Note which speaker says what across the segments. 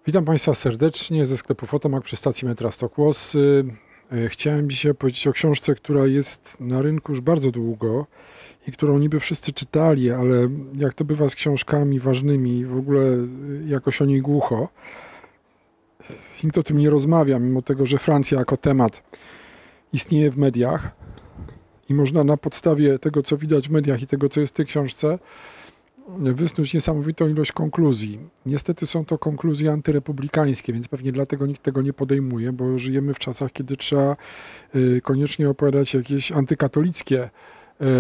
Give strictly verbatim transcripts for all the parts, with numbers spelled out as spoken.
Speaker 1: Witam Państwa serdecznie ze sklepu Fotomak przy stacji metra Stokłosy. Chciałem dzisiaj powiedzieć o książce, która jest na rynku już bardzo długo i którą niby wszyscy czytali, ale jak to bywa z książkami ważnymi, w ogóle jakoś o niej głucho. Nikt o tym nie rozmawia, mimo tego, że Francja jako temat istnieje w mediach i można na podstawie tego, co widać w mediach i tego, co jest w tej książce, wysnuć niesamowitą ilość konkluzji. Niestety są to konkluzje antyrepublikańskie, więc pewnie dlatego nikt tego nie podejmuje, bo żyjemy w czasach, kiedy trzeba y, koniecznie opowiadać jakieś antykatolickie y, y,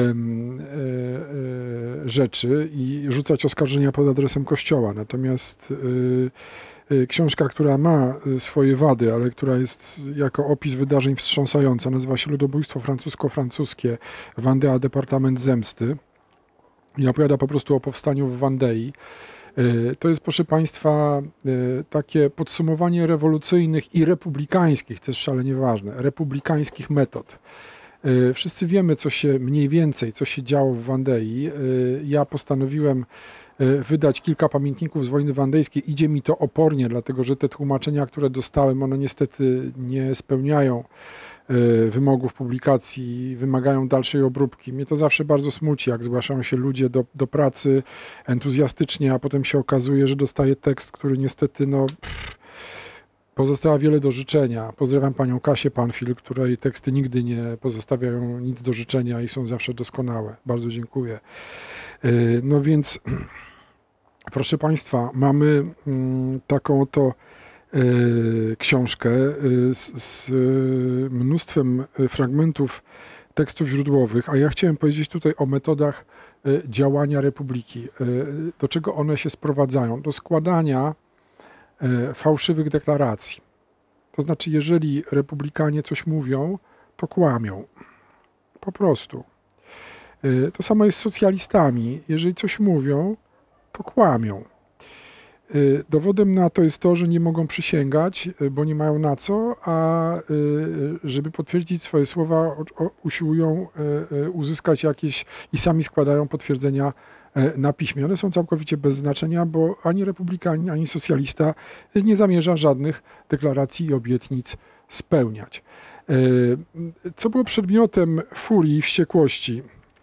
Speaker 1: y, rzeczy i rzucać oskarżenia pod adresem Kościoła. Natomiast y, y, książka, która ma swoje wady, ale która jest jako opis wydarzeń wstrząsająca, nazywa się Ludobójstwo francusko-francuskie, Vendée, Departament Zemsty. I opowiada po prostu o powstaniu w Wandei. To jest, proszę Państwa, takie podsumowanie rewolucyjnych i republikańskich, też szalenie ważne, republikańskich metod. Wszyscy wiemy, co się mniej więcej, co się działo w Wandei. Ja postanowiłem wydać kilka pamiętników z wojny wandejskiej. Idzie mi to opornie, dlatego że te tłumaczenia, które dostałem, one niestety nie spełniają wymogów publikacji, wymagają dalszej obróbki. Mnie to zawsze bardzo smuci, jak zgłaszają się ludzie do, do pracy entuzjastycznie, a potem się okazuje, że dostaje tekst, który niestety no, pozostała wiele do życzenia. Pozdrawiam panią Kasię Panfil, której teksty nigdy nie pozostawiają nic do życzenia i są zawsze doskonałe. Bardzo dziękuję. No więc, proszę Państwa, mamy taką oto książkę z, z mnóstwem fragmentów tekstów źródłowych, a ja chciałem powiedzieć tutaj o metodach działania Republiki. Do czego one się sprowadzają? Do składania fałszywych deklaracji. To znaczy, jeżeli republikanie coś mówią, to kłamią. Po prostu. To samo jest z socjalistami. Jeżeli coś mówią, to kłamią. Dowodem na to jest to, że nie mogą przysięgać, bo nie mają na co, a żeby potwierdzić swoje słowa, usiłują uzyskać jakieś i sami składają potwierdzenia na piśmie. One są całkowicie bez znaczenia, bo ani republikanin, ani socjalista nie zamierza żadnych deklaracji i obietnic spełniać. Co było przedmiotem furii i wściekłości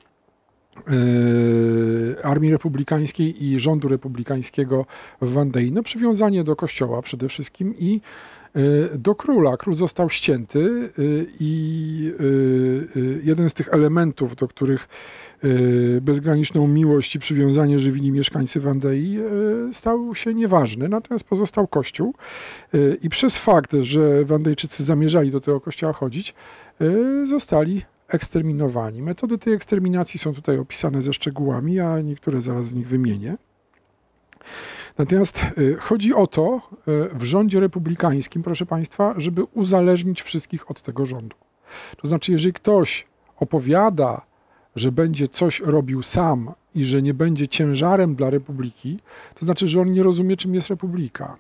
Speaker 1: Armii Republikańskiej i rządu republikańskiego w Wandei? No, przywiązanie do kościoła przede wszystkim i do króla. Król został ścięty i jeden z tych elementów, do których bezgraniczną miłość i przywiązanie żywili mieszkańcy Wandei, stał się nieważny, natomiast pozostał kościół i przez fakt, że Wandejczycy zamierzali do tego kościoła chodzić, zostali eksterminowani. Metody tej eksterminacji są tutaj opisane ze szczegółami, a niektóre zaraz z nich wymienię. Natomiast chodzi o to w rządzie republikańskim, proszę Państwa, żeby uzależnić wszystkich od tego rządu. To znaczy, jeżeli ktoś opowiada, że będzie coś robił sam i że nie będzie ciężarem dla republiki, to znaczy, że on nie rozumie, czym jest republika.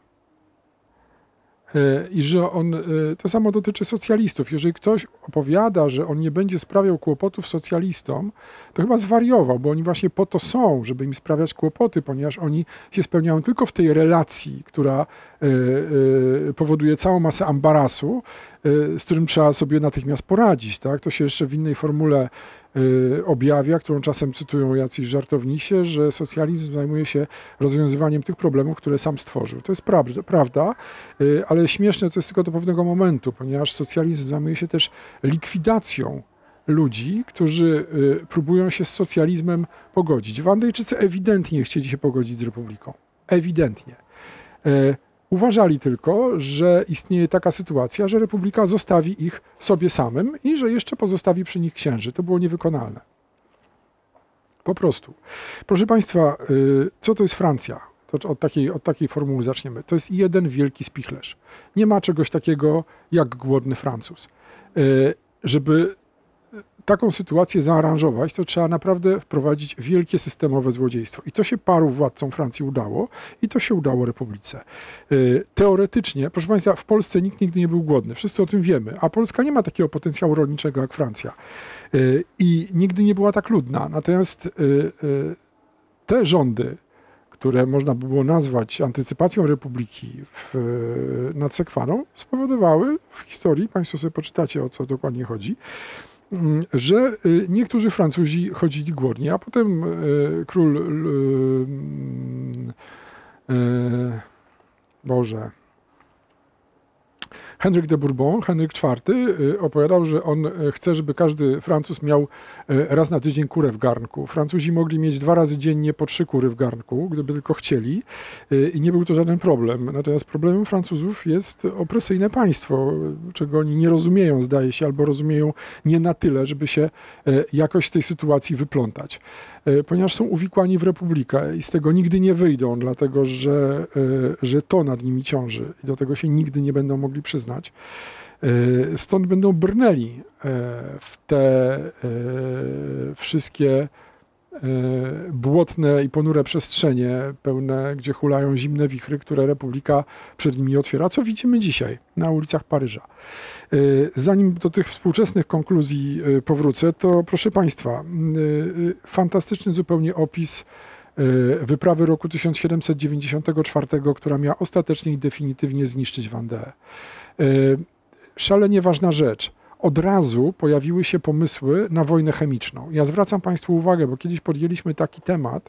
Speaker 1: I że on, to samo dotyczy socjalistów. Jeżeli ktoś opowiada, że on nie będzie sprawiał kłopotów socjalistom, to chyba zwariował, bo oni właśnie po to są, żeby im sprawiać kłopoty, ponieważ oni się spełniają tylko w tej relacji, która powoduje całą masę ambarasu, z którym trzeba sobie natychmiast poradzić. Tak? To się jeszcze w innej formule objawia, którą czasem cytują jacyś żartownisie, że socjalizm zajmuje się rozwiązywaniem tych problemów, które sam stworzył. To jest prawda, prawda, ale śmieszne to jest tylko do pewnego momentu, ponieważ socjalizm zajmuje się też likwidacją ludzi, którzy próbują się z socjalizmem pogodzić. Wandejczycy ewidentnie chcieli się pogodzić z republiką. Ewidentnie. Uważali tylko, że istnieje taka sytuacja, że republika zostawi ich sobie samym i że jeszcze pozostawi przy nich księży. To było niewykonalne. Po prostu. Proszę Państwa, co to jest Francja? To od takiej, od takiej formuły zaczniemy. To jest jeden wielki spichlerz. Nie ma czegoś takiego jak głodny Francuz. Żeby taką sytuację zaaranżować, to trzeba naprawdę wprowadzić wielkie systemowe złodziejstwo. I to się paru władcom Francji udało i to się udało Republice. Teoretycznie, proszę Państwa, w Polsce nikt nigdy nie był głodny. Wszyscy o tym wiemy. A Polska nie ma takiego potencjału rolniczego jak Francja. I nigdy nie była tak ludna. Natomiast te rządy, które można by było nazwać antycypacją Republiki w, nad Sekwaną, spowodowały w historii, Państwo sobie poczytacie, o co dokładnie chodzi, że niektórzy Francuzi chodzili głodni, a potem król Boże Henryk de Bourbon, Henryk czwarty, opowiadał, że on chce, żeby każdy Francuz miał raz na tydzień kurę w garnku. Francuzi mogli mieć dwa razy dziennie po trzy kury w garnku, gdyby tylko chcieli, i nie był to żaden problem. Natomiast problemem Francuzów jest opresyjne państwo, czego oni nie rozumieją, zdaje się, albo rozumieją nie na tyle, żeby się jakoś z tej sytuacji wyplątać. Ponieważ są uwikłani w republikę i z tego nigdy nie wyjdą, dlatego że, że to nad nimi ciąży i do tego się nigdy nie będą mogli przyznać. Stąd będą brnęli w te wszystkie błotne i ponure przestrzenie pełne, gdzie hulają zimne wichry, które republika przed nimi otwiera, co widzimy dzisiaj na ulicach Paryża. Zanim do tych współczesnych konkluzji powrócę, to proszę Państwa, fantastyczny zupełnie opis wyprawy roku tysiąc siedemset dziewięćdziesiątego czwartego, która miała ostatecznie i definitywnie zniszczyć Vendée. Szalenie ważna rzecz. Od razu pojawiły się pomysły na wojnę chemiczną. Ja zwracam Państwu uwagę, bo kiedyś podjęliśmy taki temat,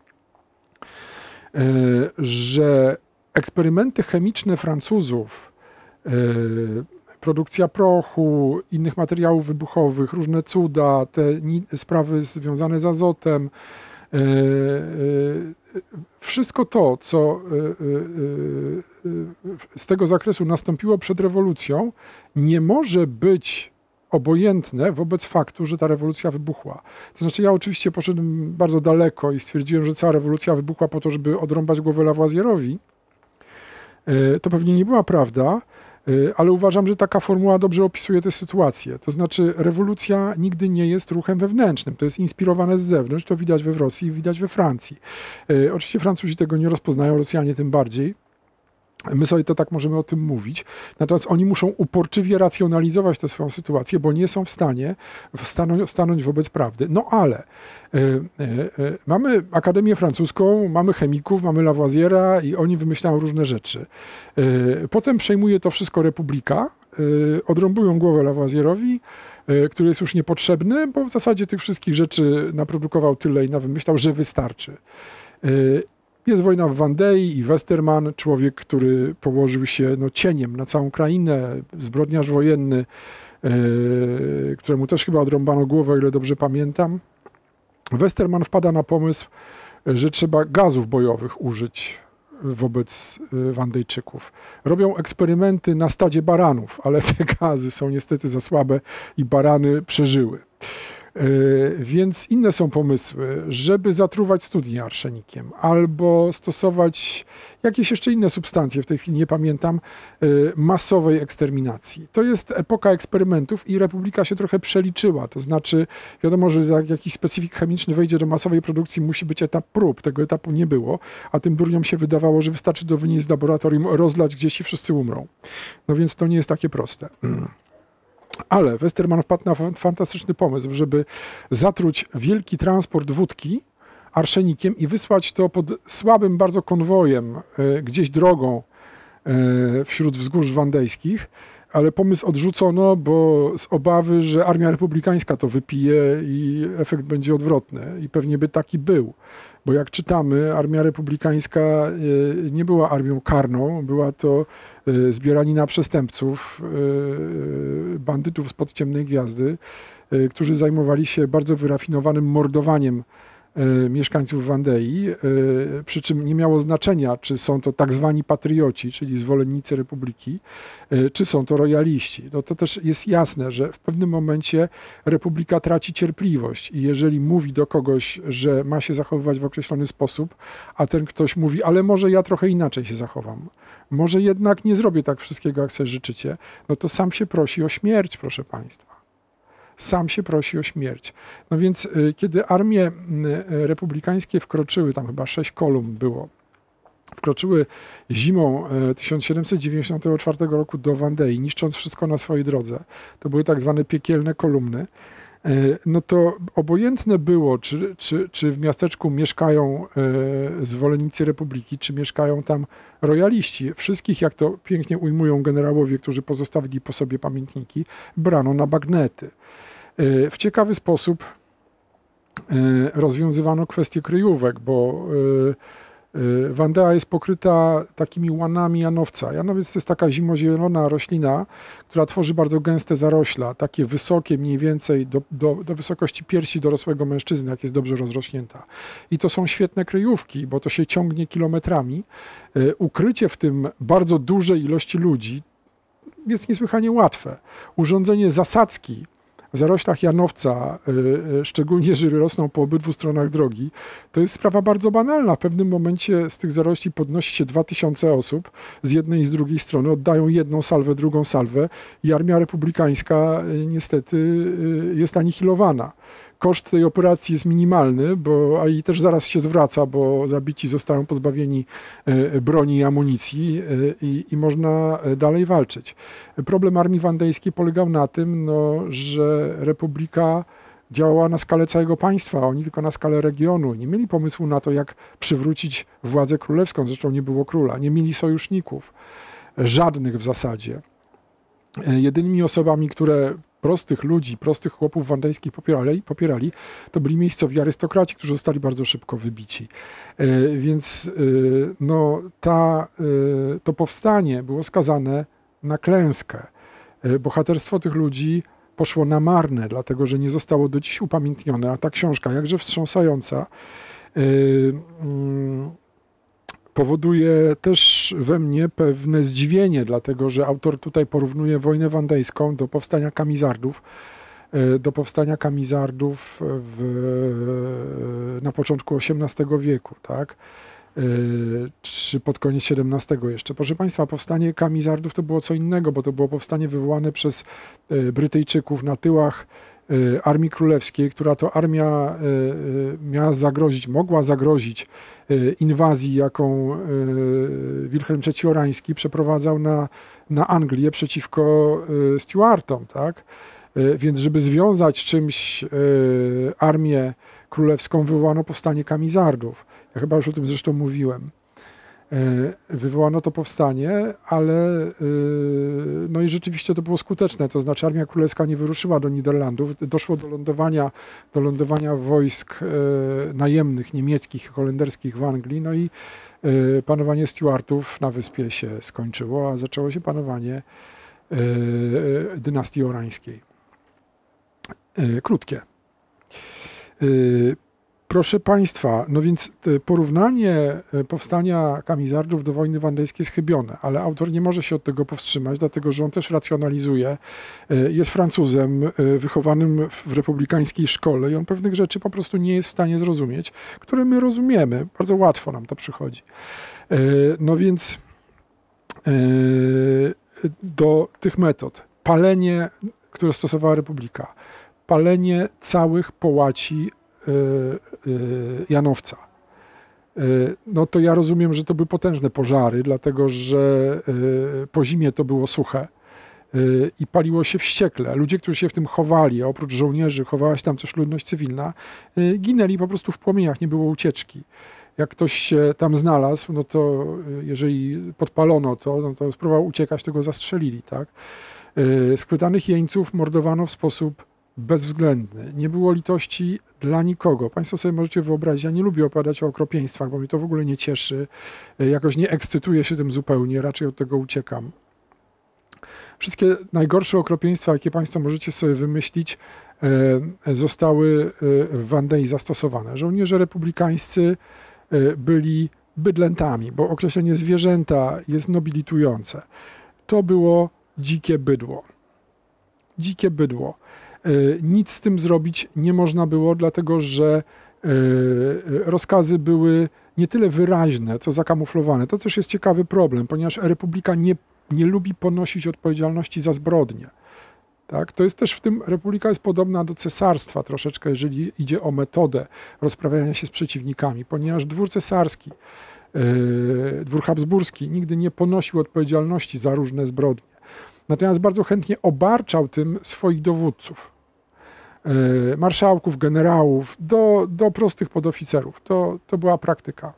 Speaker 1: że eksperymenty chemiczne Francuzów, produkcja prochu, innych materiałów wybuchowych, różne cuda, te sprawy związane z azotem, wszystko to, co z tego zakresu nastąpiło przed rewolucją, nie może być obojętne wobec faktu, że ta rewolucja wybuchła. To znaczy, ja oczywiście poszedłem bardzo daleko i stwierdziłem, że cała rewolucja wybuchła po to, żeby odrąbać głowę Lavoisierowi. To pewnie nie była prawda, ale uważam, że taka formuła dobrze opisuje tę sytuację. To znaczy, rewolucja nigdy nie jest ruchem wewnętrznym. To jest inspirowane z zewnątrz, to widać we Rosji i widać we Francji. Oczywiście Francuzi tego nie rozpoznają, Rosjanie tym bardziej. My sobie to tak możemy o tym mówić. Natomiast oni muszą uporczywie racjonalizować tę swoją sytuację, bo nie są w stanie stanąć, stanąć wobec prawdy. No ale y, y, y, mamy Akademię Francuską, mamy chemików, mamy Lavoisiera i oni wymyślają różne rzeczy. Y, potem przejmuje to wszystko Republika, y, odrąbują głowę Lavoisierowi, y, który jest już niepotrzebny, bo w zasadzie tych wszystkich rzeczy naprodukował tyle i nawymyślał, że wystarczy. Y, Jest wojna w Vendée i Westermann, człowiek, który położył się no, cieniem na całą krainę, zbrodniarz wojenny, yy, któremu też chyba odrąbano głowę, o ile dobrze pamiętam. Westermann wpada na pomysł, że trzeba gazów bojowych użyć wobec Wandejczyków. Robią eksperymenty na stadzie baranów, ale te gazy są niestety za słabe i barany przeżyły. Więc inne są pomysły, żeby zatruwać studnie arszenikiem albo stosować jakieś jeszcze inne substancje, w tej chwili nie pamiętam, masowej eksterminacji. To jest epoka eksperymentów i Republika się trochę przeliczyła. To znaczy, wiadomo, że jak jakiś specyfik chemiczny wejdzie do masowej produkcji, musi być etap prób. Tego etapu nie było, a tym durniom się wydawało, że wystarczy do wynieść z laboratorium, rozlać gdzieś i wszyscy umrą. No więc to nie jest takie proste. Ale Westermann wpadł na fantastyczny pomysł, żeby zatruć wielki transport wódki arszenikiem i wysłać to pod słabym bardzo konwojem gdzieś drogą wśród wzgórz wandejskich, ale pomysł odrzucono, bo z obawy, że armia republikańska to wypije i efekt będzie odwrotny. I pewnie by taki był. Bo jak czytamy, armia republikańska nie była armią karną, była to zbieranina przestępców, bandytów spod ciemnej gwiazdy, którzy zajmowali się bardzo wyrafinowanym mordowaniem mieszkańców Wandei, przy czym nie miało znaczenia, czy są to tak zwani patrioci, czyli zwolennicy Republiki, czy są to rojaliści. No to też jest jasne, że w pewnym momencie Republika traci cierpliwość i jeżeli mówi do kogoś, że ma się zachowywać w określony sposób, a ten ktoś mówi, ale może ja trochę inaczej się zachowam, może jednak nie zrobię tak wszystkiego, jak sobie życzycie, no to sam się prosi o śmierć, proszę Państwa. Sam się prosi o śmierć. No więc y, kiedy armie y, republikańskie wkroczyły, tam chyba sześć kolumn było, wkroczyły zimą y, tysiąc siedemset dziewięćdziesiątego czwartego roku do Wandei, niszcząc wszystko na swojej drodze. To były tak zwane piekielne kolumny. no to obojętne było, czy, czy, czy w miasteczku mieszkają zwolennicy Republiki, czy mieszkają tam rojaliści. Wszystkich, jak to pięknie ujmują generałowie, którzy pozostawili po sobie pamiętniki, brano na bagnety. W ciekawy sposób rozwiązywano kwestię kryjówek, bo Wandea jest pokryta takimi łanami janowca. Janowiec to jest taka zimozielona roślina, która tworzy bardzo gęste zarośla, takie wysokie mniej więcej do, do, do wysokości piersi dorosłego mężczyzny, jak jest dobrze rozrośnięta. I to są świetne kryjówki, bo to się ciągnie kilometrami. Ukrycie w tym bardzo dużej ilości ludzi jest niesłychanie łatwe. Urządzenie zasadzki w zaroślach janowca, szczególnie jeżeli rosną po obydwu stronach drogi, to jest sprawa bardzo banalna. W pewnym momencie z tych zarośli podnosi się dwa tysiące osób z jednej i z drugiej strony, oddają jedną salwę, drugą salwę i armia republikańska niestety jest anihilowana. Koszt tej operacji jest minimalny, bo, a i też zaraz się zwraca, bo zabici zostają pozbawieni broni i amunicji i, i można dalej walczyć. Problem armii wandejskiej polegał na tym, no, że Republika działała na skalę całego państwa, oni tylko na skalę regionu. Nie mieli pomysłu na to, jak przywrócić władzę królewską, zresztą nie było króla. Nie mieli sojuszników, żadnych w zasadzie. Jedynymi osobami, które prostych ludzi, prostych chłopów wandejskich popierali, popierali, to byli miejscowi arystokraci, którzy zostali bardzo szybko wybici. Więc no, ta, to powstanie było skazane na klęskę. Bohaterstwo tych ludzi poszło na marne, dlatego że nie zostało do dziś upamiętnione, a ta książka, jakże wstrząsająca, powoduje też we mnie pewne zdziwienie, dlatego że autor tutaj porównuje wojnę wandejską do powstania Kamizardów, do powstania Kamizardów w, na początku osiemnastego wieku, tak? Czy pod koniec siedemnastego jeszcze. Proszę Państwa, powstanie Kamizardów to było co innego, bo to było powstanie wywołane przez Brytyjczyków na tyłach Armii Królewskiej, która to armia miała zagrozić, mogła zagrozić inwazji, jaką Wilhelm trzeci Orański przeprowadzał na, na Anglię przeciwko Stuartom, tak? Więc żeby związać czymś armię królewską, wywołano powstanie Kamizardów. Ja chyba już o tym zresztą mówiłem. Wywołano to powstanie, ale no i rzeczywiście to było skuteczne, to znaczy Armia Królewska nie wyruszyła do Niderlandów, doszło do lądowania, do lądowania wojsk najemnych niemieckich, holenderskich w Anglii, no i panowanie Stuartów na wyspie się skończyło, a zaczęło się panowanie dynastii orańskiej. Krótkie. Proszę Państwa, no więc porównanie powstania Kamizardów do wojny wandejskiej jest chybione, ale autor nie może się od tego powstrzymać, dlatego że on też racjonalizuje. Jest Francuzem wychowanym w republikańskiej szkole i on pewnych rzeczy po prostu nie jest w stanie zrozumieć, które my rozumiemy. Bardzo łatwo nam to przychodzi. No więc do tych metod. Palenie, które stosowała Republika. Palenie całych połaci janowca. No to ja rozumiem, że to były potężne pożary, dlatego że po zimie to było suche i paliło się wściekle. Ludzie, którzy się w tym chowali, a oprócz żołnierzy chowała się tam też ludność cywilna, ginęli po prostu w płomieniach, nie było ucieczki. Jak ktoś się tam znalazł, no to jeżeli podpalono to, no to spróbował uciekać, to go zastrzelili, tak? Schwytanych jeńców mordowano w sposób bezwzględny. Nie było litości dla nikogo. Państwo sobie możecie wyobrazić, ja nie lubię opowiadać o okropieństwach, bo mnie to w ogóle nie cieszy. Jakoś nie ekscytuję się tym zupełnie, raczej od tego uciekam. Wszystkie najgorsze okropieństwa, jakie Państwo możecie sobie wymyślić, zostały w Wandei zastosowane. Żołnierze republikańscy byli bydlętami, bo określenie zwierzęta jest nobilitujące. To było dzikie bydło. Dzikie bydło. Nic z tym zrobić nie można było, dlatego że rozkazy były nie tyle wyraźne, co zakamuflowane. To też jest ciekawy problem, ponieważ Republika nie, nie lubi ponosić odpowiedzialności za zbrodnie. Tak? To jest też w tym, Republika jest podobna do cesarstwa troszeczkę, jeżeli idzie o metodę rozprawiania się z przeciwnikami, ponieważ dwór cesarski, dwór habsburski nigdy nie ponosił odpowiedzialności za różne zbrodnie. Natomiast bardzo chętnie obarczał tym swoich dowódców. marszałków, generałów, do, do prostych podoficerów. To, to była praktyka.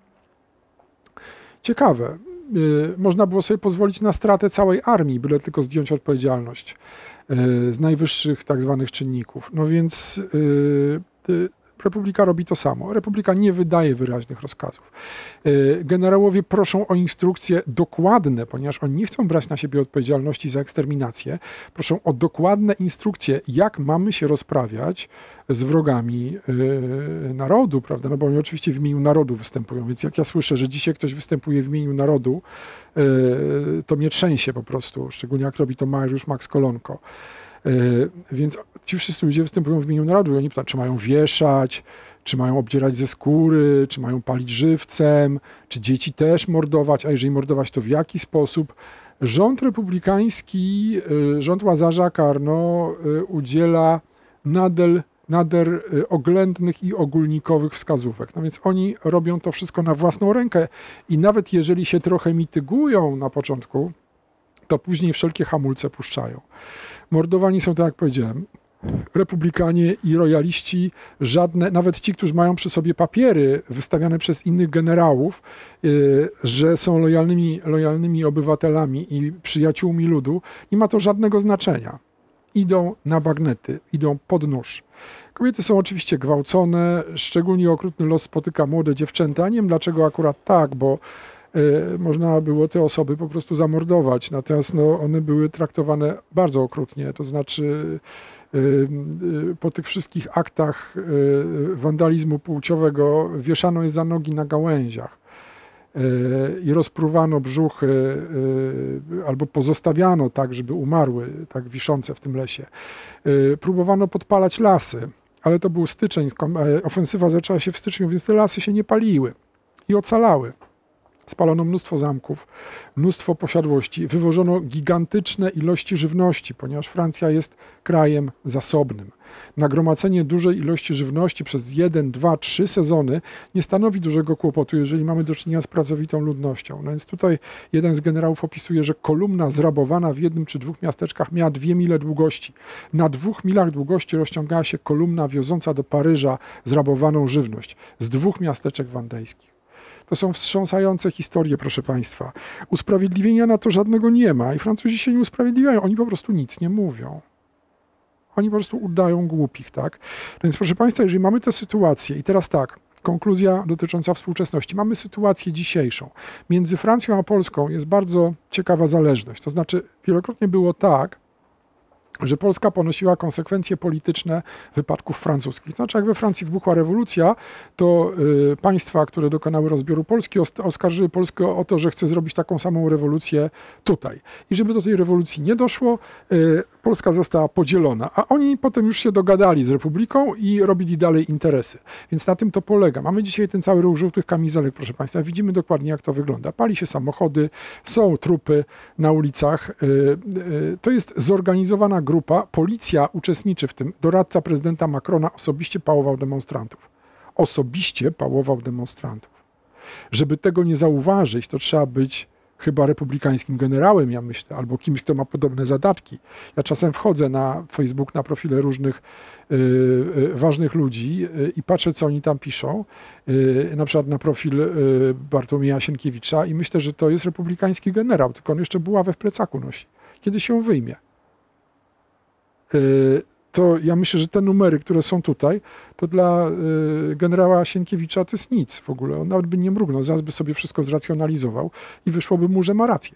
Speaker 1: Ciekawe. Można było sobie pozwolić na stratę całej armii, byle tylko zdjąć odpowiedzialność z najwyższych tak zwanych czynników. No więc Republika robi to samo. Republika nie wydaje wyraźnych rozkazów. Generałowie proszą o instrukcje dokładne, ponieważ oni nie chcą brać na siebie odpowiedzialności za eksterminację. Proszą o dokładne instrukcje, jak mamy się rozprawiać z wrogami narodu, prawda? No bo oni oczywiście w imieniu narodu występują, więc jak ja słyszę, że dzisiaj ktoś występuje w imieniu narodu, to mnie trzęsie po prostu, szczególnie jak robi to Mariusz Max Kolonko. Więc ci wszyscy ludzie występują w imieniu narodu i oni pytają, czy mają wieszać, czy mają obdzierać ze skóry, czy mają palić żywcem, czy dzieci też mordować, a jeżeli mordować, to w jaki sposób. Rząd republikański, rząd Łazarza Carnot udziela nader, nader oględnych i ogólnikowych wskazówek. No więc oni robią to wszystko na własną rękę i nawet jeżeli się trochę mitygują na początku, to później wszelkie hamulce puszczają. Mordowani są, tak jak powiedziałem, republikanie i rojaliści, żadne, nawet ci, którzy mają przy sobie papiery wystawiane przez innych generałów, yy, że są lojalnymi, lojalnymi obywatelami i przyjaciółmi ludu, nie ma to żadnego znaczenia. Idą na bagnety, idą pod nóż. Kobiety są oczywiście gwałcone, szczególnie okrutny los spotyka młode dziewczęta. Nie wiem dlaczego akurat tak, bo można było te osoby po prostu zamordować, natomiast no, one były traktowane bardzo okrutnie, to znaczy po tych wszystkich aktach wandalizmu płciowego wieszano je za nogi na gałęziach i rozpruwano brzuchy albo pozostawiano tak, żeby umarły, tak wiszące w tym lesie. Próbowano podpalać lasy, ale to był styczeń, ofensywa zaczęła się w styczniu, więc te lasy się nie paliły i ocalały. Spalono mnóstwo zamków, mnóstwo posiadłości, wywożono gigantyczne ilości żywności, ponieważ Francja jest krajem zasobnym. Nagromadzenie dużej ilości żywności przez jeden, dwa, trzy sezony nie stanowi dużego kłopotu, jeżeli mamy do czynienia z pracowitą ludnością. No więc tutaj jeden z generałów opisuje, że kolumna zrabowana w jednym czy dwóch miasteczkach miała dwie mile długości. Na dwóch milach długości rozciągała się kolumna wioząca do Paryża zrabowaną żywność z dwóch miasteczek wandejskich. To są wstrząsające historie, proszę Państwa. Usprawiedliwienia na to żadnego nie ma i Francuzi się nie usprawiedliwiają. Oni po prostu nic nie mówią. Oni po prostu udają głupich, tak? Więc proszę Państwa, jeżeli mamy tę sytuację i teraz tak, konkluzja dotycząca współczesności. Mamy sytuację dzisiejszą. Między Francją a Polską jest bardzo ciekawa zależność. To znaczy wielokrotnie było tak, że Polska ponosiła konsekwencje polityczne wypadków francuskich. Znaczy, jak we Francji wybuchła rewolucja, to y, państwa, które dokonały rozbioru Polski, oskarżyły Polskę o to, że chce zrobić taką samą rewolucję tutaj. I żeby do tej rewolucji nie doszło, y, Polska została podzielona, a oni potem już się dogadali z Republiką i robili dalej interesy. Więc na tym to polega. Mamy dzisiaj ten cały ruch żółtych kamizelek, proszę Państwa. Widzimy dokładnie, jak to wygląda. Pali się samochody, są trupy na ulicach. Y, y, to jest zorganizowana grupa, policja uczestniczy w tym, doradca prezydenta Macrona osobiście pałował demonstrantów. Osobiście pałował demonstrantów. Żeby tego nie zauważyć, to trzeba być chyba republikańskim generałem, ja myślę, albo kimś, kto ma podobne zadatki. Ja czasem wchodzę na Facebook, na profile różnych y, y, ważnych ludzi y, i patrzę, co oni tam piszą, y, na przykład na profil y, Bartłomieja Sienkiewicza i myślę, że to jest republikański generał, tylko on jeszcze buławę w plecaku nosi. Kiedy się wyjmie? To ja myślę, że te numery, które są tutaj, to dla generała Sienkiewicza to jest nic w ogóle. On nawet by nie mrugnął, zaraz by sobie wszystko zracjonalizował i wyszłoby mu, że ma rację.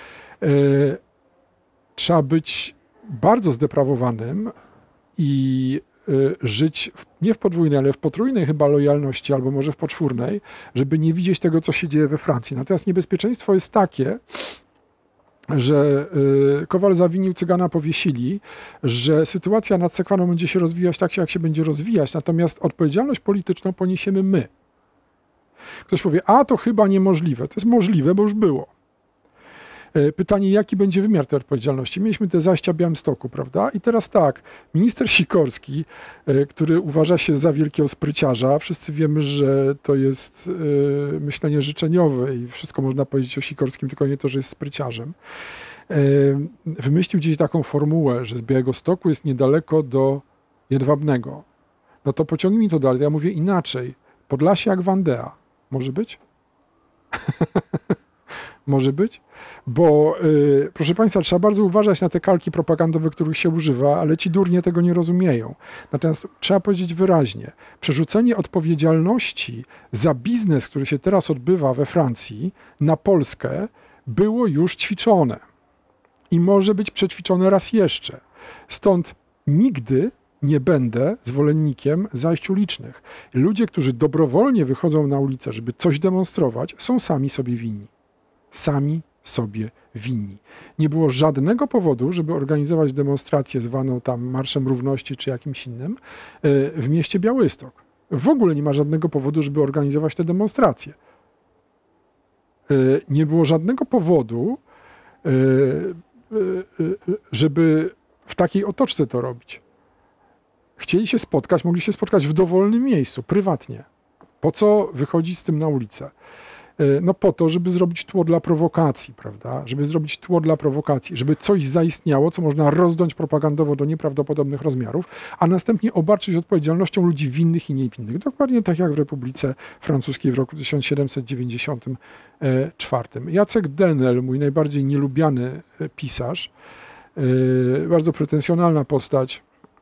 Speaker 1: Trzeba być bardzo zdeprawowanym i żyć w, nie w podwójnej, ale w potrójnej chyba lojalności, albo może w poczwórnej, żeby nie widzieć tego, co się dzieje we Francji. Natomiast niebezpieczeństwo jest takie, że y, Kowal zawinił, Cygana powiesili, że sytuacja nad Sekwaną będzie się rozwijać tak, jak się będzie rozwijać, natomiast odpowiedzialność polityczną poniesiemy my. Ktoś powie, a to chyba niemożliwe. To jest możliwe, bo już było. Y, pytanie, jaki będzie wymiar tej odpowiedzialności? Mieliśmy te zajścia w Białymstoku, prawda? I teraz tak, minister Sikorski, y, który uważa się za wielkiego spryciarza, wszyscy wiemy, że to jest y, myślenie życzeniowe i wszystko można powiedzieć o Sikorskim, tylko nie to, że jest spryciarzem. Y, wymyślił gdzieś taką formułę, że z Białegostoku jest niedaleko do Jedwabnego. No to pociągnij mi to dalej. Ja mówię inaczej. Podlasie jak Wandea. Może być? Może być? Bo, yy, proszę Państwa, trzeba bardzo uważać na te kalki propagandowe, których się używa, ale ci durnie tego nie rozumieją. Natomiast trzeba powiedzieć wyraźnie, przerzucenie odpowiedzialności za biznes, który się teraz odbywa we Francji, na Polskę, było już ćwiczone. I może być przećwiczone raz jeszcze. Stąd nigdy nie będę zwolennikiem zajść ulicznych. Ludzie, którzy dobrowolnie wychodzą na ulicę, żeby coś demonstrować, są sami sobie winni. Sami sobie winni. Nie było żadnego powodu, żeby organizować demonstrację zwaną tam Marszem Równości czy jakimś innym w mieście Białystok. W ogóle nie ma żadnego powodu, żeby organizować te demonstracje. Nie było żadnego powodu, żeby w takiej otoczce to robić. Chcieli się spotkać, mogli się spotkać w dowolnym miejscu, prywatnie. Po co wychodzić z tym na ulicę? No po to, żeby zrobić tło dla prowokacji, prawda? Żeby zrobić tło dla prowokacji, żeby coś zaistniało, co można rozdąć propagandowo do nieprawdopodobnych rozmiarów, a następnie obarczyć odpowiedzialnością ludzi winnych i niewinnych. Dokładnie tak jak w Republice Francuskiej w roku tysiąc siedemset dziewięćdziesiątym czwartym. Jacek Denel, mój najbardziej nielubiany pisarz, bardzo pretensjonalna postać,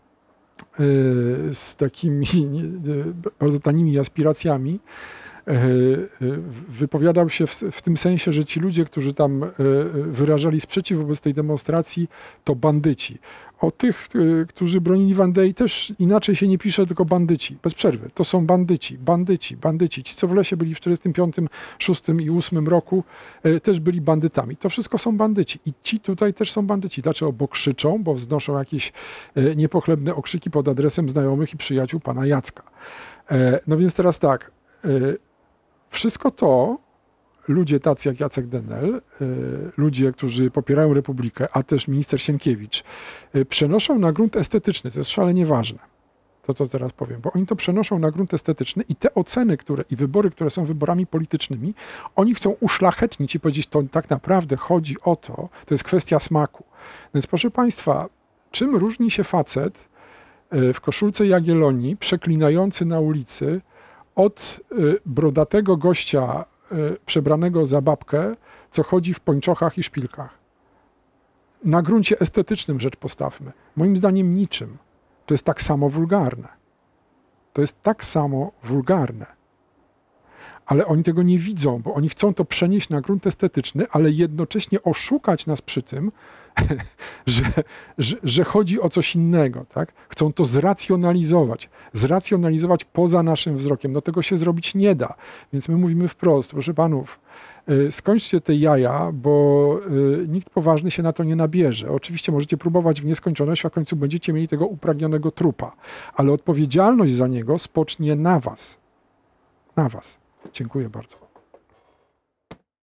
Speaker 1: z takimi bardzo tanimi aspiracjami, wypowiadał się w, w tym sensie, że ci ludzie, którzy tam wyrażali sprzeciw wobec tej demonstracji, to bandyci. O tych, którzy bronili Wandei, też inaczej się nie pisze, tylko bandyci, bez przerwy. To są bandyci, bandyci, bandyci. Ci, co w lesie byli w czterdziestym piątym, szóstym i ósmym roku, też byli bandytami. To wszystko są bandyci. I ci tutaj też są bandyci. Dlaczego? Bo krzyczą, bo wznoszą jakieś niepochlebne okrzyki pod adresem znajomych i przyjaciół pana Jacka. No więc teraz tak, wszystko to ludzie tacy jak Jacek Denel, ludzie, którzy popierają Republikę, a też minister Sienkiewicz, przenoszą na grunt estetyczny. To jest szalenie ważne. To to teraz powiem, bo oni to przenoszą na grunt estetyczny i te oceny, które i wybory, które są wyborami politycznymi, oni chcą uszlachetnić i powiedzieć, to tak naprawdę chodzi o to, to jest kwestia smaku. Więc proszę Państwa, czym różni się facet w koszulce Jagiellonii, przeklinający na ulicy, od brodatego gościa przebranego za babkę, co chodzi w pończochach i szpilkach? Na gruncie estetycznym rzecz postawmy. Moim zdaniem niczym. To jest tak samo wulgarne. To jest tak samo wulgarne. Ale oni tego nie widzą, bo oni chcą to przenieść na grunt estetyczny, ale jednocześnie oszukać nas przy tym, że, że, że chodzi o coś innego. Tak? Chcą to zracjonalizować. Zracjonalizować poza naszym wzrokiem. No tego się zrobić nie da. Więc my mówimy wprost, proszę panów, skończcie te jaja, bo nikt poważny się na to nie nabierze. Oczywiście możecie próbować w nieskończoność, a w końcu będziecie mieli tego upragnionego trupa. Ale odpowiedzialność za niego spocznie na was. Na was. Dziękuję bardzo.